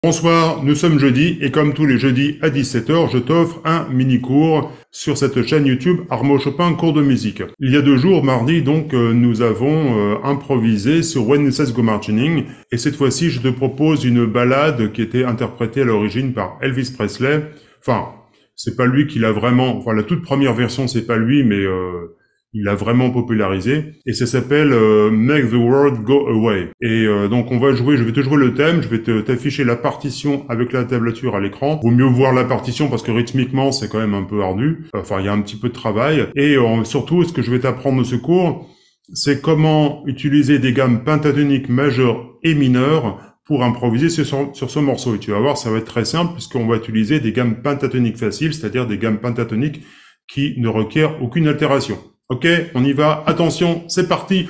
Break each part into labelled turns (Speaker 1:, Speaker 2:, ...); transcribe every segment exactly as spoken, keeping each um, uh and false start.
Speaker 1: Bonsoir, nous sommes jeudi et comme tous les jeudis à dix-sept heures, je t'offre un mini-cours sur cette chaîne YouTube Armo Chopin cours de musique. Il y a deux jours, mardi, donc, euh, nous avons euh, improvisé sur When It Says Go Marching et cette fois-ci, je te propose une ballade qui était interprétée à l'origine par Elvis Presley. Enfin, c'est pas lui qui l'a vraiment... Enfin, la toute première version, c'est pas lui, mais... Euh, il l'a vraiment popularisé, et ça s'appelle euh, Make the World Go Away. Et euh, donc on va jouer, je vais te jouer le thème, je vais te t'afficher la partition avec la tablature à l'écran. Vaut mieux voir la partition parce que rythmiquement c'est quand même un peu ardu, enfin il y a un petit peu de travail. Et euh, surtout, ce que je vais t'apprendre de ce cours, c'est comment utiliser des gammes pentatoniques majeures et mineures pour improviser sur, sur ce morceau. Et tu vas voir, ça va être très simple puisqu'on va utiliser des gammes pentatoniques faciles, c'est-à-dire des gammes pentatoniques qui ne requièrent aucune altération. Ok, on y va. Attention, c'est parti.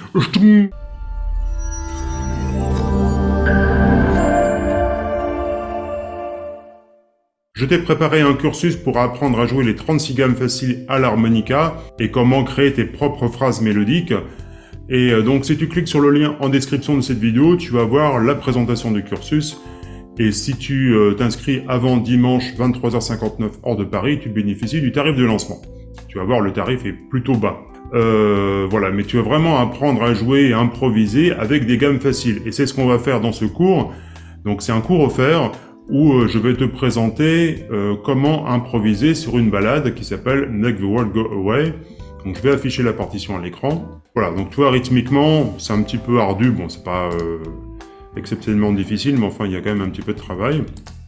Speaker 1: Je t'ai préparé un cursus pour apprendre à jouer les trente-six gammes faciles à l'harmonica et comment créer tes propres phrases mélodiques. Et donc, si tu cliques sur le lien en description de cette vidéo, tu vas voir la présentation du cursus. Et si tu euh, t'inscris avant dimanche vingt-trois heures cinquante-neuf hors de Paris, tu bénéficies du tarif de lancement. Tu vas voir, le tarif est plutôt bas. Euh, voilà, mais tu vas vraiment apprendre à jouer et à improviser avec des gammes faciles. Et c'est ce qu'on va faire dans ce cours. Donc c'est un cours offert où euh, je vais te présenter euh, comment improviser sur une ballade qui s'appelle Make the World Go Away. Donc je vais afficher la partition à l'écran. Voilà, donc tu vois, rythmiquement, c'est un petit peu ardu. Bon, c'est pas euh, exceptionnellement difficile, mais enfin, il y a quand même un petit peu de travail.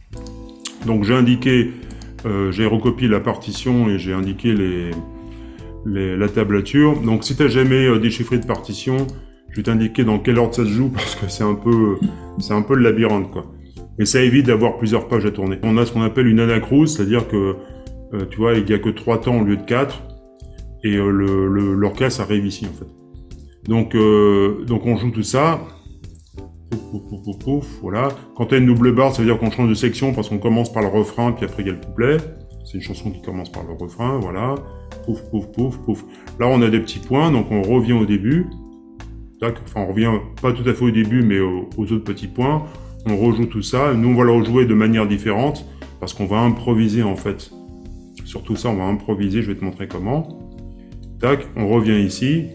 Speaker 1: Donc j'ai indiqué, euh, j'ai recopié la partition et j'ai indiqué les... Les, la tablature. Donc si tu n'as jamais euh, déchiffré de partition, je vais t'indiquer dans quel ordre ça se joue parce que c'est un peu c'est un peu le labyrinthe quoi. Mais ça évite d'avoir plusieurs pages à tourner. On a ce qu'on appelle une anacrouse, c'est-à-dire que euh, tu vois, il n'y a que trois temps au lieu de quatre et euh, le, le, l'orchestre arrive ici en fait. Donc, euh, donc on joue tout ça. Pouf, pouf, pouf, pouf, pouf, voilà. Quand tu as une double barre, ça veut dire qu'on change de section parce qu'on commence par le refrain puis après il y a le couplet. C'est une chanson qui commence par le refrain, voilà. Pouf, pouf, pouf, pouf. Là, on a des petits points, donc on revient au début. Tac. Enfin, on revient pas tout à fait au début, mais aux, aux autres petits points. On rejoue tout ça. Nous, on va le rejouer de manière différente, parce qu'on va improviser, en fait. Sur tout ça, on va improviser, je vais te montrer comment. Tac, on revient ici.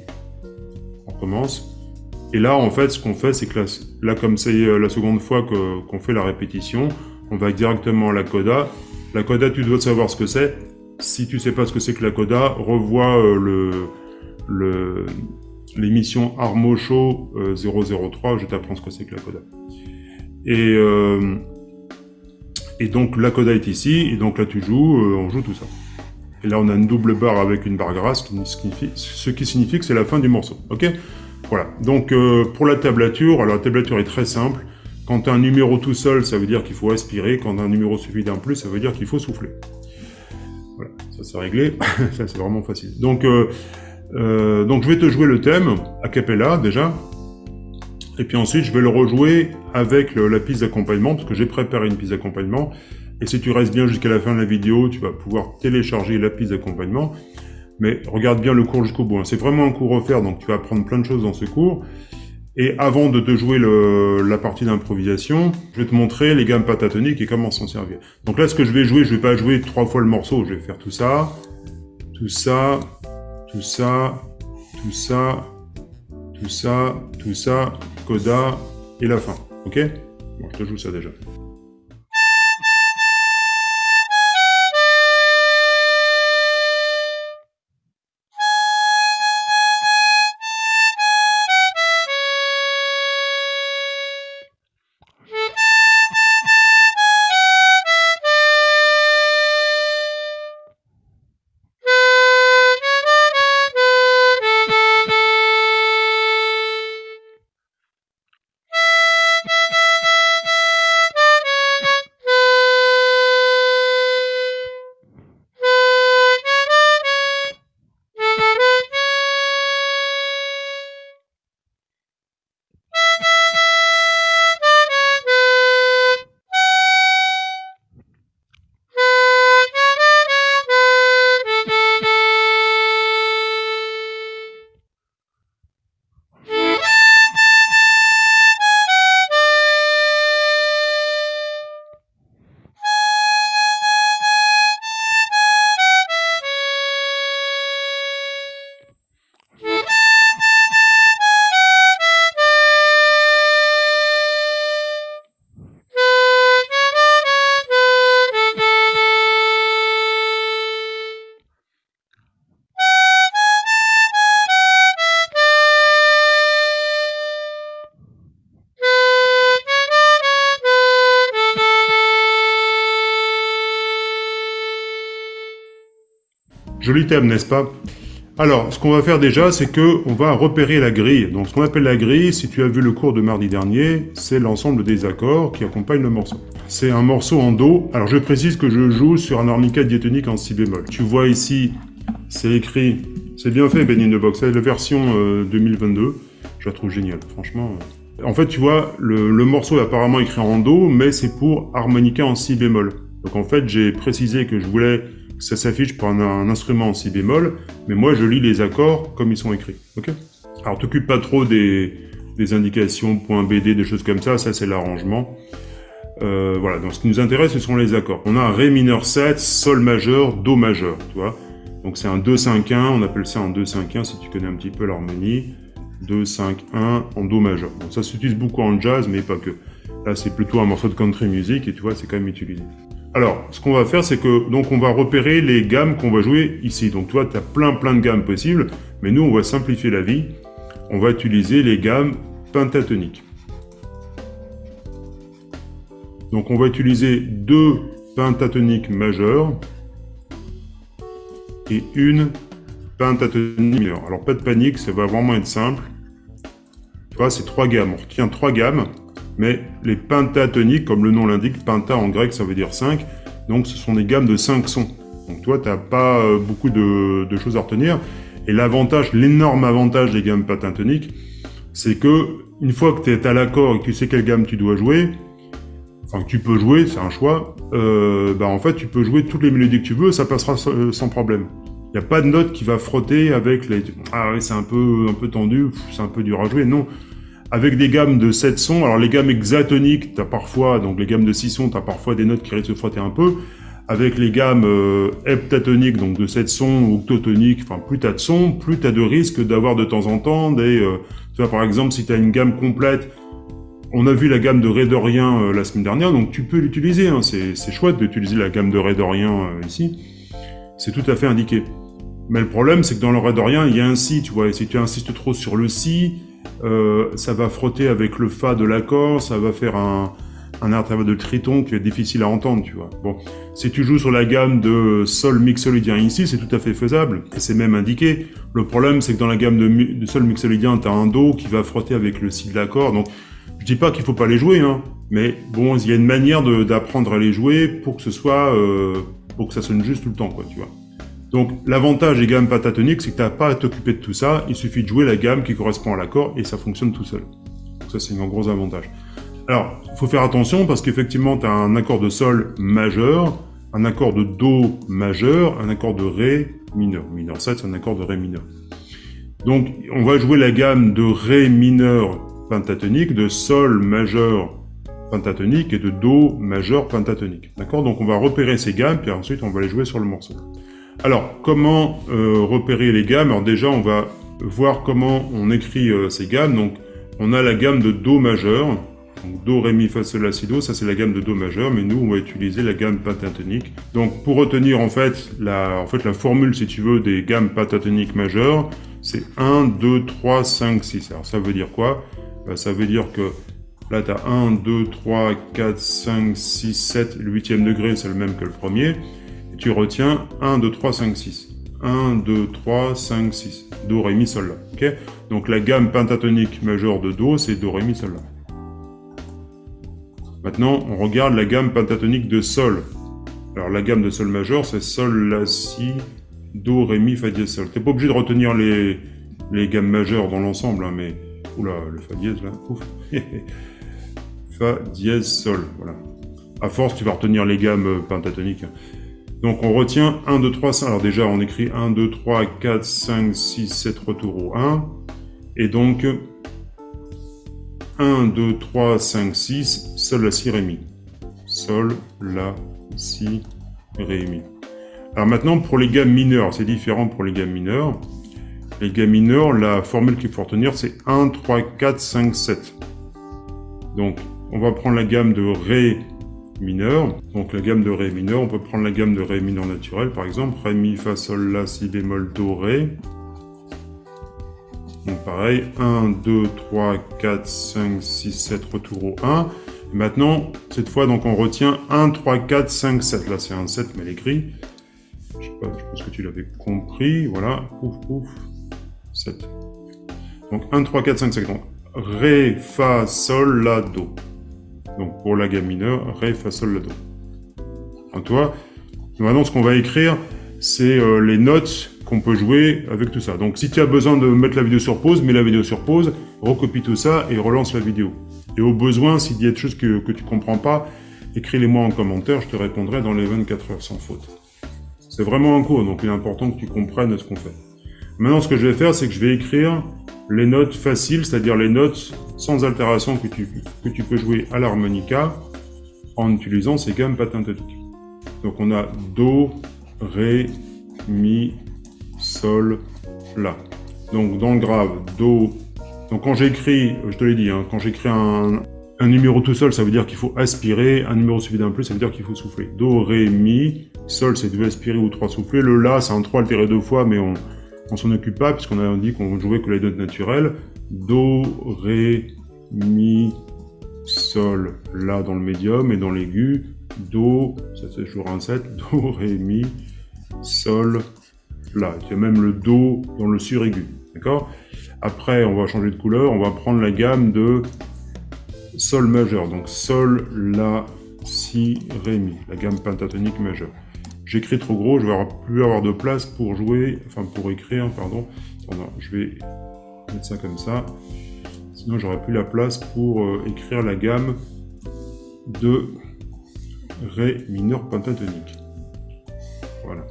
Speaker 1: On commence. Et là, en fait, ce qu'on fait, c'est que là, là comme c'est la seconde fois que, qu'on fait la répétition, on va directement à la coda. La coda, tu dois savoir ce que c'est. Si tu sais pas ce que c'est que la coda, revois euh, le, le, l'émission Armo Show euh, zéro zéro trois, je t'apprends ce que c'est que la coda. Et, euh, et donc la coda est ici, et donc là tu joues, euh, on joue tout ça. Et là on a une double barre avec une barre grasse, qui signifie, ce qui signifie que c'est la fin du morceau. Ok ? Voilà. Donc euh, pour la tablature, alors la tablature est très simple. Quand tu as un numéro tout seul, ça veut dire qu'il faut respirer. Quand un numéro suffit d'un plus, ça veut dire qu'il faut souffler. Voilà, ça c'est réglé. Ça c'est vraiment facile. Donc, euh, euh, donc je vais te jouer le thème a cappella déjà. Et puis ensuite, je vais le rejouer avec le, la piste d'accompagnement, parce que j'ai préparé une piste d'accompagnement. Et si tu restes bien jusqu'à la fin de la vidéo, tu vas pouvoir télécharger la piste d'accompagnement. Mais regarde bien le cours jusqu'au bout. Hein. C'est vraiment un cours offert, donc tu vas apprendre plein de choses dans ce cours. Et avant de te jouer le, la partie d'improvisation, je vais te montrer les gammes pentatoniques et comment s'en servir. Donc là, ce que je vais jouer, je vais pas jouer trois fois le morceau. Je vais faire tout ça, tout ça, tout ça, tout ça, tout ça, tout ça, coda et la fin. Ok ? Bon, je te joue ça déjà. Joli thème, n'est-ce pas? Alors, ce qu'on va faire déjà, c'est que on va repérer la grille. Donc, ce qu'on appelle la grille, si tu as vu le cours de mardi dernier, c'est l'ensemble des accords qui accompagnent le morceau. C'est un morceau en Do. Alors, je précise que je joue sur un harmonica diatonique en si bémol. Tu vois ici, c'est écrit, c'est bien fait, Ben in the Box. C'est la version euh, deux mille vingt-deux. Je la trouve géniale, franchement. En fait, tu vois, le, le morceau est apparemment écrit en Do, mais c'est pour harmonica en si bémol. Donc, en fait, j'ai précisé que je voulais que ça s'affiche pour un, un instrument en si bémol, mais moi je lis les accords comme ils sont écrits, ok? Alors t'occupe pas trop des, des indications, point B D, des choses comme ça, ça c'est l'arrangement. Euh, voilà, donc ce qui nous intéresse ce sont les accords. On a un Ré mineur sept, Sol majeur, Do majeur, tu vois? Donc c'est un deux cinq un, on appelle ça un deux cinq un si tu connais un petit peu l'harmonie. deux cinq un en Do majeur. Bon, ça s'utilise beaucoup en jazz, mais pas que. Là c'est plutôt un morceau de country music, et tu vois, c'est quand même utilisé. Alors, ce qu'on va faire, c'est que donc on va repérer les gammes qu'on va jouer ici. Donc toi, tu as plein plein de gammes possibles, mais nous, on va simplifier la vie. On va utiliser les gammes pentatoniques. Donc on va utiliser deux pentatoniques majeures et une pentatonique mineure. Alors pas de panique, ça va vraiment être simple. Tu vois, c'est trois gammes. On retient trois gammes. Mais les pentatoniques, comme le nom l'indique, penta en grec, ça veut dire cinq. Donc, ce sont des gammes de cinq sons. Donc, toi, tu n'as pas euh, beaucoup de, de choses à retenir. Et l'avantage, l'énorme avantage des gammes pentatoniques, c'est que une fois que tu es à l'accord et que tu sais quelle gamme tu dois jouer, enfin, que tu peux jouer, c'est un choix, euh, bah, en fait, tu peux jouer toutes les mélodies que tu veux, ça passera sans, sans problème. Il n'y a pas de note qui va frotter avec les... Ah oui, c'est un peu, un peu tendu, c'est un peu dur à jouer. Non. Avec des gammes de sept sons, alors les gammes hexatoniques, t'as parfois, donc les gammes de six sons, t'as parfois des notes qui risquent de se frotter un peu. Avec les gammes euh, heptatoniques, donc de sept sons, ou octotoniques, enfin plus t'as de sons, plus t'as de risques d'avoir de temps en temps des... Euh, tu vois, par exemple, si t'as une gamme complète, on a vu la gamme de Ré dorien euh, la semaine dernière, donc tu peux l'utiliser, hein, c'est chouette d'utiliser la gamme de Ré dorien euh, ici. C'est tout à fait indiqué. Mais le problème, c'est que dans le Ré dorien, il y a un Si, tu vois, et si tu insistes trop sur le Si, Euh, ça va frotter avec le Fa de l'accord, ça va faire un, un intervalle de triton qui est difficile à entendre, tu vois. Bon, si tu joues sur la gamme de Sol mixolydien ici, c'est tout à fait faisable, et c'est même indiqué. Le problème, c'est que dans la gamme de, de Sol mixolydien, tu as un Do qui va frotter avec le Si de l'accord, donc je dis pas qu'il faut pas les jouer, hein, mais bon, il y a une manière d'apprendre à les jouer pour que ce soit, euh, pour que ça sonne juste tout le temps, quoi, tu vois. Donc, l'avantage des gammes pentatoniques, c'est que tu n'as pas à t'occuper de tout ça, il suffit de jouer la gamme qui correspond à l'accord et ça fonctionne tout seul. Donc ça, c'est un gros avantage. Alors, il faut faire attention parce qu'effectivement, tu as un accord de Sol majeur, un accord de Do majeur, un accord de Ré mineur. Mineur sept, c'est un accord de Ré mineur. Donc, on va jouer la gamme de Ré mineur pentatonique, de Sol majeur pentatonique et de Do majeur pentatonique. D'accord? Donc, on va repérer ces gammes, puis ensuite, on va les jouer sur le morceau. Alors, comment euh, repérer les gammes? Alors déjà, on va voir comment on écrit euh, ces gammes. Donc, on a la gamme de Do majeur. Donc, Do, Ré, Mi, Fa, Sol, La, Si, Do. Ça, c'est la gamme de Do majeur. Mais nous, on va utiliser la gamme pentatonique. Donc, pour retenir, en fait, la, en fait, la formule, si tu veux, des gammes pentatoniques majeures, c'est un, deux, trois, cinq, six. Alors, ça veut dire quoi? Ben, ça veut dire que là, tu as un, deux, trois, quatre, cinq, six, sept. Le huitième degré, c'est le même que le premier. Tu retiens un, deux, trois, cinq, six. un, deux, trois, cinq, six. Do, Ré, Mi, Sol, La. Okay? Donc la gamme pentatonique majeure de Do, c'est Do, Ré, Mi, Sol, La. Maintenant, on regarde la gamme pentatonique de Sol. Alors la gamme de Sol majeur, c'est Sol, La, Si, Do, Ré, Mi, Fa dièse, Sol. T'es pas obligé de retenir les, les gammes majeures dans l'ensemble, hein, mais... Oula, le Fa dièse, là. Ouf. Fa dièse, Sol, voilà. À force, tu vas retenir les gammes pentatoniques. Donc on retient un, deux, trois, cinq. Alors déjà, on écrit un, deux, trois, quatre, cinq, six, sept, retour au un. Et donc, un, deux, trois, cinq, six, Sol, La, Si, Ré, Mi. Sol, La, Si, Ré, Mi. Alors maintenant, pour les gammes mineures, c'est différent pour les gammes mineures. Les gammes mineures, la formule qu'il faut retenir, c'est un, trois, quatre, cinq, sept. Donc, on va prendre la gamme de Ré mineur. Donc la gamme de Ré mineur, on peut prendre la gamme de Ré mineur naturel, par exemple. Ré, Mi, Fa, Sol, La, Si bémol, Do, Ré. Donc pareil, un, deux, trois, quatre, cinq, six, sept, retour au un. Et maintenant, cette fois, donc on retient un, trois, quatre, cinq, sept. Là, c'est un sept, mais l'écrit. Je sais pas, je pense que tu l'avais compris. Voilà, pouf, pouf, sept. Donc un, trois, quatre, cinq, cinq. Donc Ré, Fa, Sol, La, Do. Donc pour la gamme mineure, Ré, Fa, Sol, La, Do. En toi, maintenant ce qu'on va écrire, c'est euh, les notes qu'on peut jouer avec tout ça. Donc si tu as besoin de mettre la vidéo sur pause, mets la vidéo sur pause, recopie tout ça et relance la vidéo. Et au besoin, s'il y a des choses que, que tu ne comprends pas, écris-les-moi en commentaire, je te répondrai dans les vingt-quatre heures sans faute. C'est vraiment un cours, donc il est important que tu comprennes ce qu'on fait. Maintenant, ce que je vais faire, c'est que je vais écrire les notes faciles, c'est-à-dire les notes sans altération que tu, que tu peux jouer à l'harmonica en utilisant ces gammes pentatoniques. Donc on a Do, Ré, Mi, Sol, La. Donc dans le grave, Do. Donc quand j'écris, je te l'ai dit, hein, quand j'écris un, un numéro tout seul, ça veut dire qu'il faut aspirer. Un numéro suivi d'un plus, ça veut dire qu'il faut souffler. Do, Ré, Mi. Sol, c'est deux aspirés ou trois soufflés. Le La, c'est un trois altéré deux fois, mais on on s'en occupe pas, puisqu'on a dit qu'on jouait que les notes naturelles. Do, Ré, Mi, Sol, La dans le médium, et dans l'aigu, Do, ça c'est toujours un sept, Do, Ré, Mi, Sol, La. Il y a même le Do dans le suraigu, d'accord? Après, on va changer de couleur, on va prendre la gamme de Sol majeur, donc Sol, La, Si, Ré, Mi, la gamme pentatonique majeure. J'écris trop gros, je vais plus avoir de place pour jouer, enfin pour écrire, pardon. Attends, je vais mettre ça comme ça. Sinon, j'aurai plus la place pour euh, écrire la gamme de Ré mineur pentatonique. Voilà.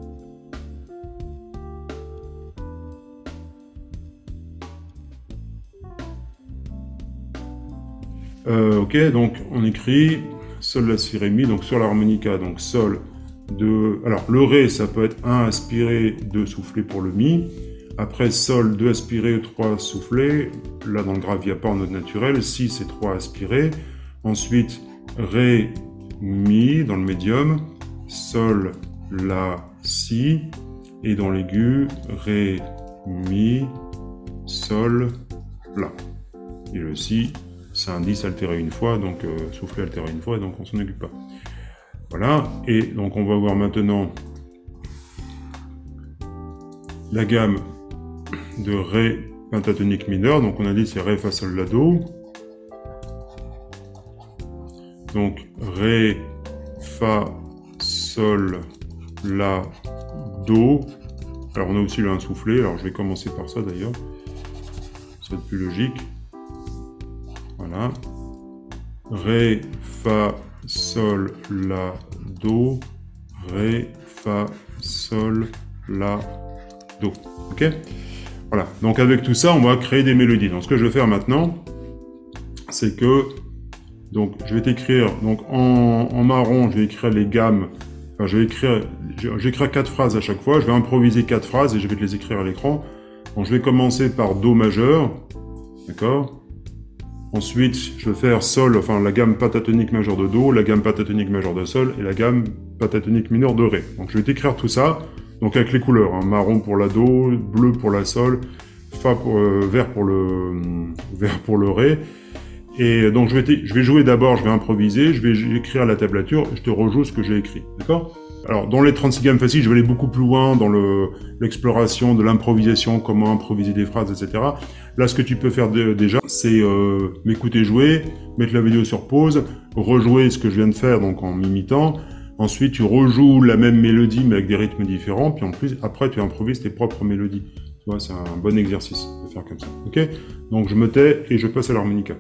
Speaker 1: Euh, ok, donc on écrit Sol, La, Si, Ré, Mi, donc sur l'harmonica, donc Sol, deux... Alors, le Ré, ça peut être un aspiré, deux soufflé pour le Mi. Après, Sol, deux aspirés, trois soufflés. Là, dans le grave, il n'y a pas en note naturelle. Si, c'est trois aspirés. Ensuite, Ré, Mi, dans le médium. Sol, La, Si. Et dans l'aigu, Ré, Mi, Sol, La. Et le Si, c'est un dix altéré une fois, donc euh, soufflé altéré une fois, donc on s'en occupe pas. Voilà, et donc on va voir maintenant la gamme de Ré pentatonique mineur. Donc on a dit c'est Ré, Fa, Sol, La, Do. Donc Ré, Fa, Sol, La, Do. Alors on a aussi le un soufflé, alors je vais commencer par ça d'ailleurs. Ça va être plus logique. Voilà. Ré, Fa, Sol, La, Do, Ré, Fa, Sol, La, Do. Ok? Voilà. Donc avec tout ça, on va créer des mélodies. Donc ce que je vais faire maintenant, c'est que donc je vais t'écrire donc en, en marron, je vais écrire les gammes. Enfin, je vais écrire, je vais écrire quatre phrases à chaque fois. Je vais improviser quatre phrases et je vais te les écrire à l'écran. Donc je vais commencer par Do majeur, d'accord? Ensuite, je vais faire Sol, enfin la gamme pentatonique majeure de Do, la gamme pentatonique majeure de Sol et la gamme pentatonique mineure de Ré. Donc je vais t'écrire tout ça, donc avec les couleurs, hein, marron pour la Do, bleu pour la Sol, fa pour, euh, vert pour le euh, vert pour le Ré. Et donc je vais, je vais jouer d'abord, je vais improviser, je vais écrire à la tablature, et je te rejoue ce que j'ai écrit, d'accord? Alors dans les trente-six gammes faciles, je vais aller beaucoup plus loin dans l'exploration de l'improvisation, comment improviser des phrases, et cetera. Là, ce que tu peux faire de, déjà, c'est euh, m'écouter jouer, mettre la vidéo sur pause, rejouer ce que je viens de faire, donc en m'imitant. Ensuite, tu rejoues la même mélodie, mais avec des rythmes différents. Puis en plus, après, tu improvises tes propres mélodies. Tu vois, c'est un bon exercice de faire comme ça. Ok? Donc je me tais et je passe à l'harmonica.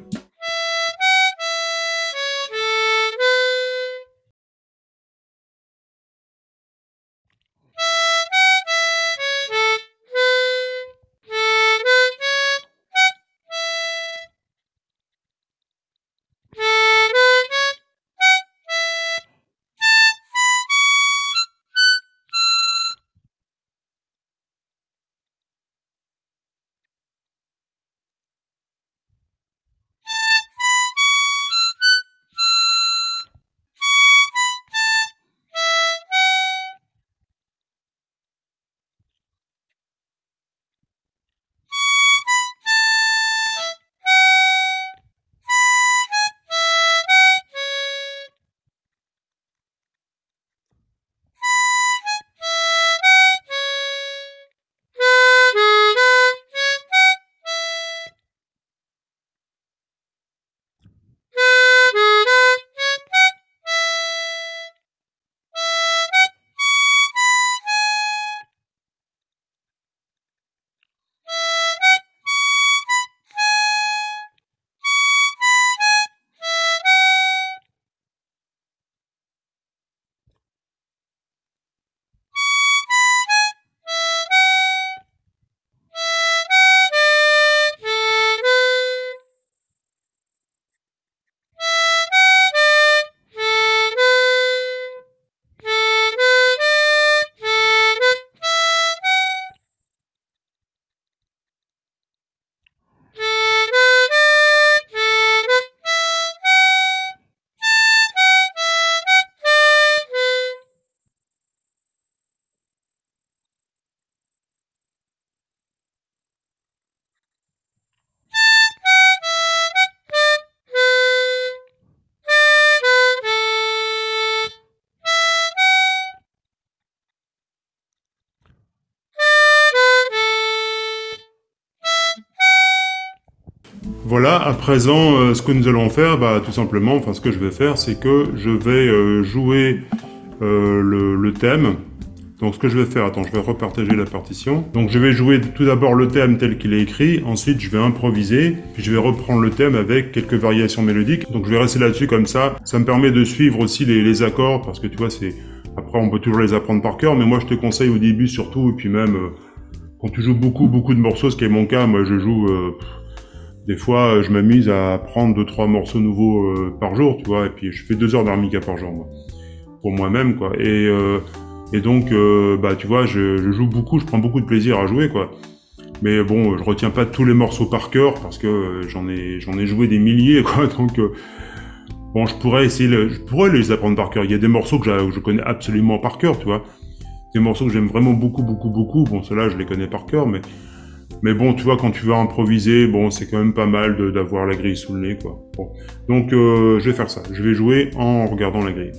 Speaker 1: Voilà, à présent, euh, ce que nous allons faire, bah, tout simplement, enfin ce que je vais faire, c'est que je vais euh, jouer euh, le, le thème. Donc ce que je vais faire, attends, je vais repartager la partition. Donc je vais jouer tout d'abord le thème tel qu'il est écrit, ensuite je vais improviser, puis je vais reprendre le thème avec quelques variations mélodiques. Donc je vais rester là-dessus comme ça. Ça me permet de suivre aussi les, les accords, parce que tu vois, c'est après on peut toujours les apprendre par cœur, mais moi je te conseille au début surtout, et puis même euh, quand tu joues beaucoup, beaucoup de morceaux, ce qui est mon cas, moi je joue... Euh, Des fois, je m'amuse à prendre deux, trois morceaux nouveaux euh, par jour, tu vois, et puis je fais deux heures d'harmonica par jour, moi, pour moi-même, quoi. Et, euh, et donc, euh, bah, tu vois, je, je joue beaucoup, je prends beaucoup de plaisir à jouer, quoi. Mais bon, je retiens pas tous les morceaux par cœur, parce que euh, j'en ai, j'en ai joué des milliers, quoi, donc... Euh, bon, je pourrais essayer, le, je pourrais les apprendre par cœur. Il y a des morceaux que, que je connais absolument par cœur, tu vois. Des morceaux que j'aime vraiment beaucoup, beaucoup, beaucoup. Bon, ceux-là, je les connais par cœur, mais... Mais bon, tu vois, quand tu vas improviser, bon, c'est quand même pas mal d'avoir la grille sous le nez, quoi. Bon. Donc, euh, je vais faire ça. Je vais jouer en regardant la grille.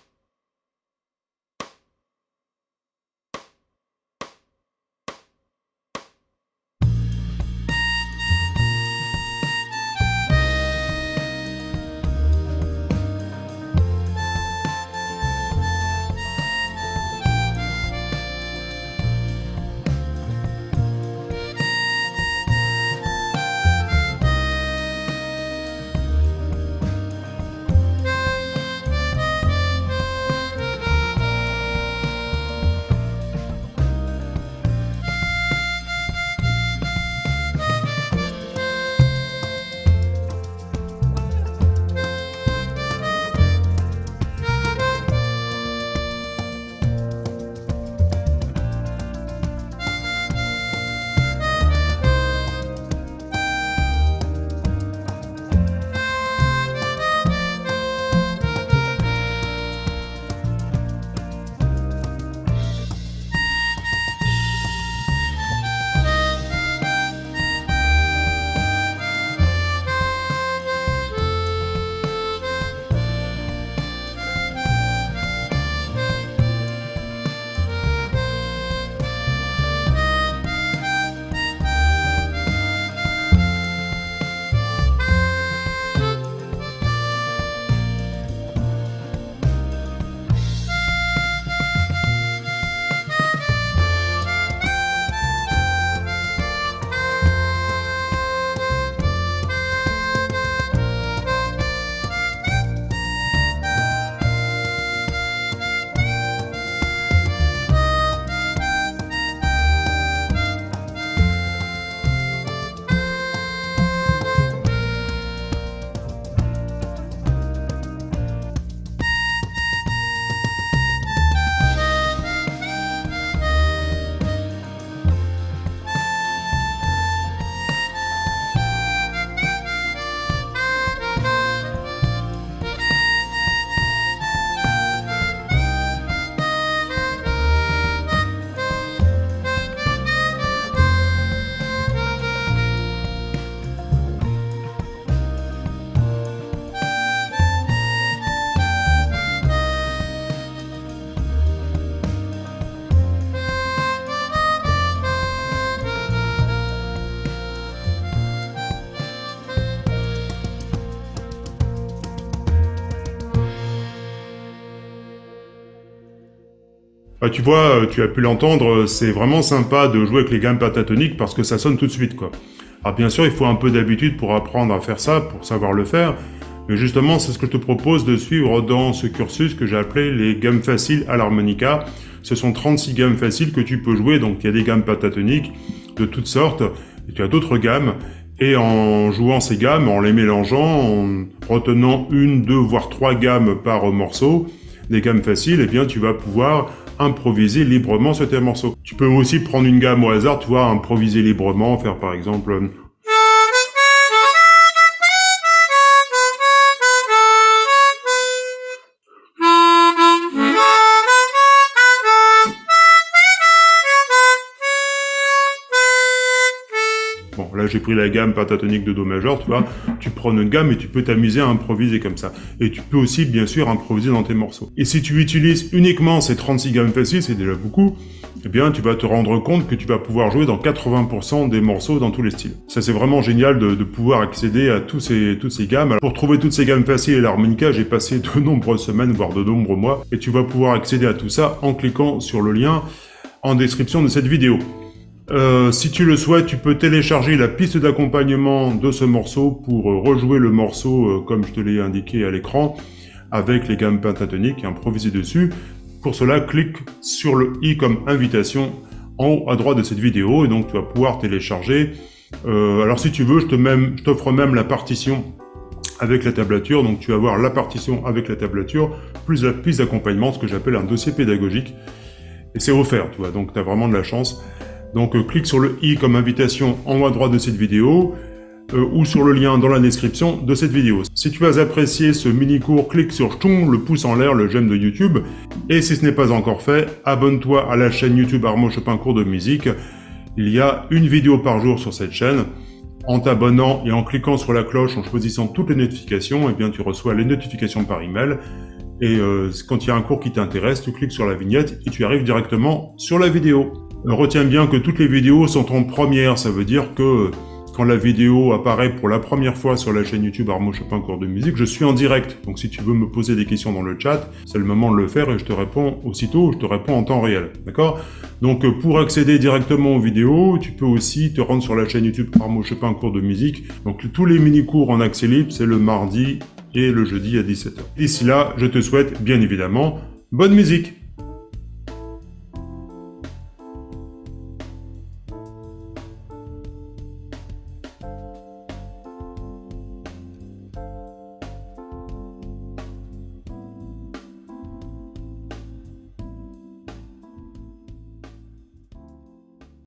Speaker 1: Bah, tu vois, tu as pu l'entendre, c'est vraiment sympa de jouer avec les gammes pentatoniques parce que ça sonne tout de suite, quoi. Alors bien sûr, il faut un peu d'habitude pour apprendre à faire ça, pour savoir le faire, mais justement, c'est ce que je te propose de suivre dans ce cursus que j'ai appelé les gammes faciles à l'harmonica. Ce sont trente-six gammes faciles que tu peux jouer, donc il y a des gammes pentatoniques de toutes sortes, et tu as d'autres gammes, et en jouant ces gammes, en les mélangeant, en retenant une, deux, voire trois gammes par morceau, des gammes faciles, eh bien tu vas pouvoir improviser librement sur tes morceaux. Tu peux aussi prendre une gamme au hasard, tu vois, improviser librement, faire par exemple... Bon, là Là, j'ai pris la gamme pentatonique de Do majeur, tu vois. Tu prends une gamme et tu peux t'amuser à improviser comme ça. Et tu peux aussi, bien sûr, improviser dans tes morceaux. Et si tu utilises uniquement ces trente-six gammes faciles, c'est déjà beaucoup, eh bien, tu vas te rendre compte que tu vas pouvoir jouer dans quatre-vingts pour cent des morceaux dans tous les styles. Ça, c'est vraiment génial de, de pouvoir accéder à tous ces, toutes ces gammes. Alors, pour trouver toutes ces gammes faciles et l'harmonica, j'ai passé de nombreuses semaines, voire de nombreux mois, et tu vas pouvoir accéder à tout ça en cliquant sur le lien en description de cette vidéo. Euh, si tu le souhaites, tu peux télécharger la piste d'accompagnement de ce morceau pour euh, rejouer le morceau euh, comme je te l'ai indiqué à l'écran, avec les gammes pentatoniques et improviser dessus. Pour cela, clique sur le i comme invitation en haut à droite de cette vidéo et donc tu vas pouvoir télécharger. Euh, alors si tu veux, je te même, je t'offre même la partition avec la tablature, donc tu vas avoir la partition avec la tablature, plus la piste d'accompagnement, ce que j'appelle un dossier pédagogique. Et c'est offert, tu vois, donc tu as vraiment de la chance. Donc euh, clique sur le i comme invitation en haut à droite de cette vidéo, euh, ou sur le lien dans la description de cette vidéo. Si tu as apprécié ce mini-cours, clique sur ch'ton, le pouce en l'air, le j'aime de YouTube. Et si ce n'est pas encore fait, abonne-toi à la chaîne YouTube Armo Chopin Cours de musique. Il y a une vidéo par jour sur cette chaîne. En t'abonnant et en cliquant sur la cloche, en choisissant toutes les notifications, eh bien tu reçois les notifications par email. Et euh, quand il y a un cours qui t'intéresse, tu cliques sur la vignette et tu arrives directement sur la vidéo. Euh, retiens bien que toutes les vidéos sont en première, ça veut dire que quand la vidéo apparaît pour la première fois sur la chaîne YouTube Armo Chopin Cours de musique, je suis en direct. Donc si tu veux me poser des questions dans le chat, c'est le moment de le faire et je te réponds aussitôt, je te réponds en temps réel. D'accord? Donc pour accéder directement aux vidéos, tu peux aussi te rendre sur la chaîne YouTube Armo Chopin Cours de musique. Donc tous les mini-cours en accès libre, c'est le mardi et le jeudi à dix-sept heures. D'ici là, je te souhaite bien évidemment bonne musique!